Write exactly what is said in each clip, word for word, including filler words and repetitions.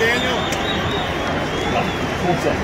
Daniel. What's up?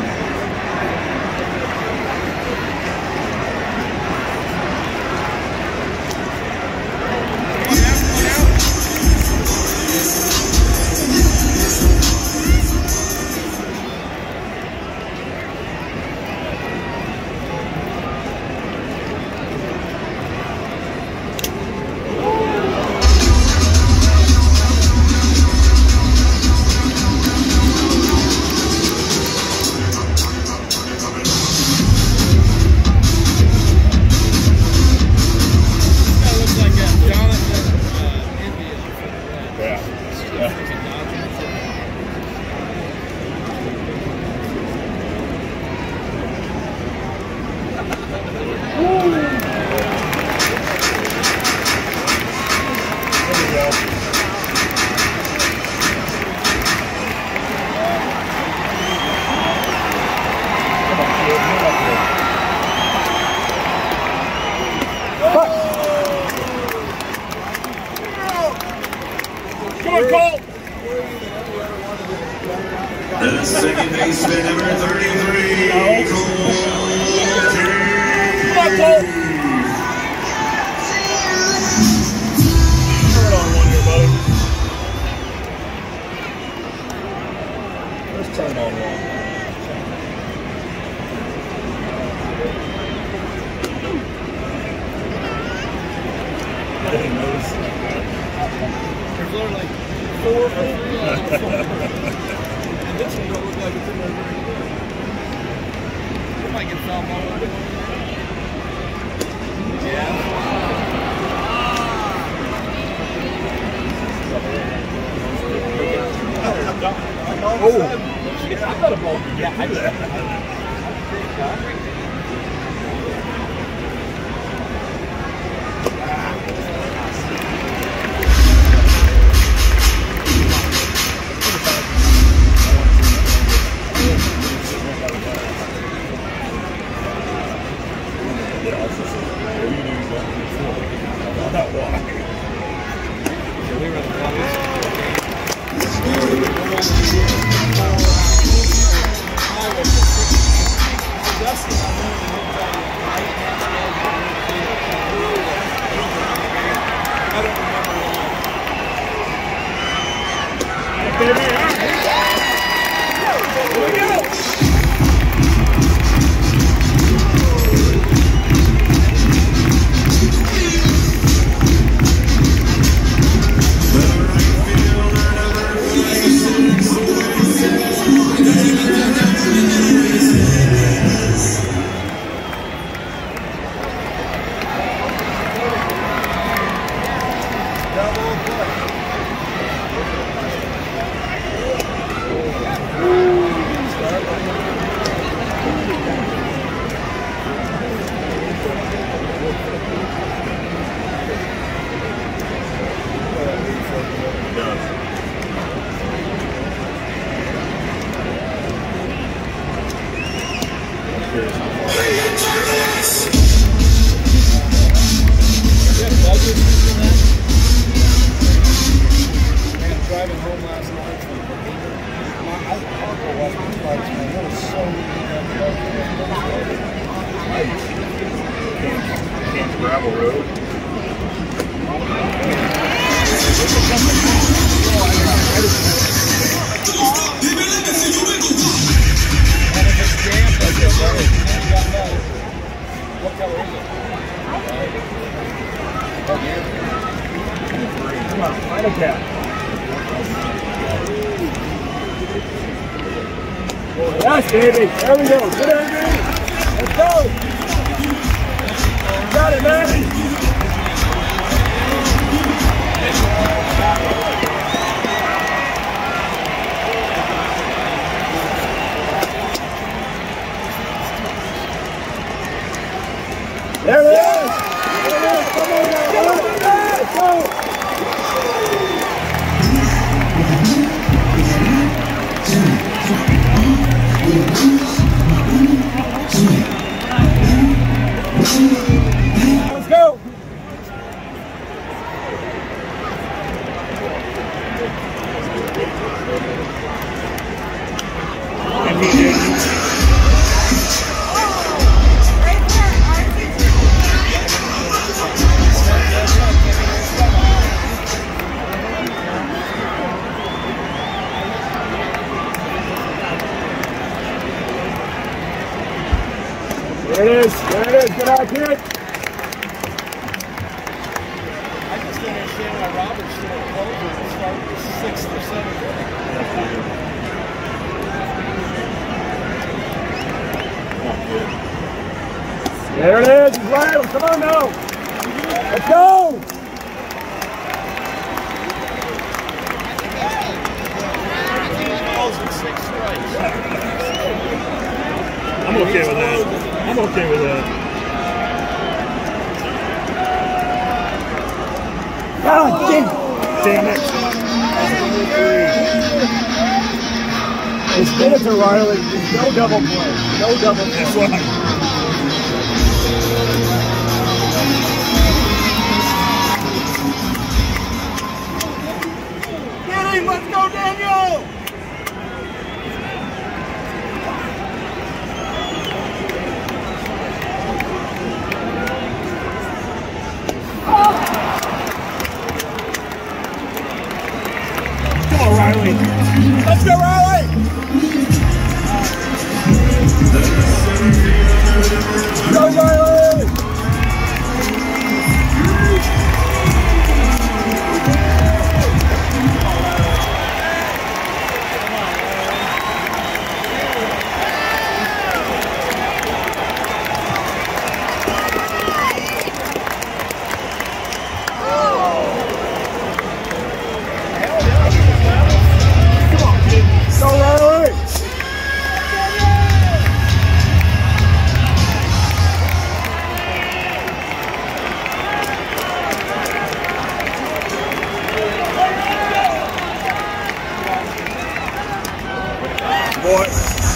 The second baseman, number thirty-three, Cole. Come on, Cole. Turn on one here, buddy. Let's turn on one. I didn't notice. There's only like four or three. And this one don't look like it's in there very good. It might get foul ball over there. Yeah. Oh! I thought a ball could get through that. Driving home last night from I was to watch the flights, man. There was so many Camp Gravel Road. And if it's damp, like this, you got no. What color is it? Oh, yeah. Come on, find a cap. Yes, baby. There we go. Good energy. Let's go. Got it, man. There it is. There it is. Come on, guys. Come on, guys. Let's go. Let's go! There it is. There it is. Good eye, kid. I just don't understand why Robert's still at Clover and started the sixth or seventh. There it is. He's right. Come on now. Let's go. Balls and six strikes. I'm okay with that. I'm okay with that. God damn. Damn it. It's minutes are Riley. No double play. No double play. That's right. Get him! Let's go, Daniel! Come on, Riley. Let's go, Riley! Go, Riley! Go, Riley! Boy.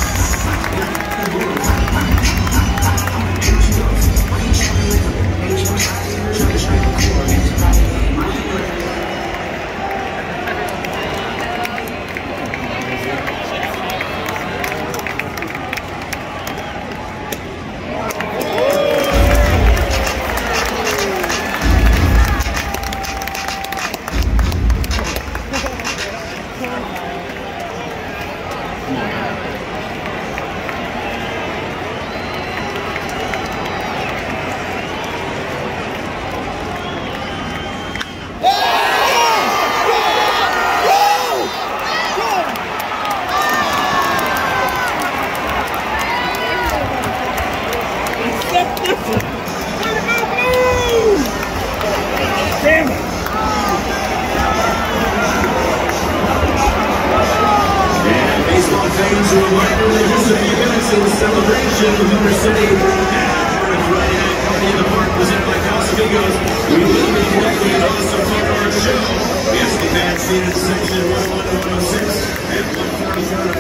Damn it! And baseball fans, a reminder that just a few minutes in the celebration of Motor City and Friday Night Party in the Park presented by Casamigos. We will be conducting an awesome fireworks show. We ask the fans seated in section one one one oh six and one forty-four.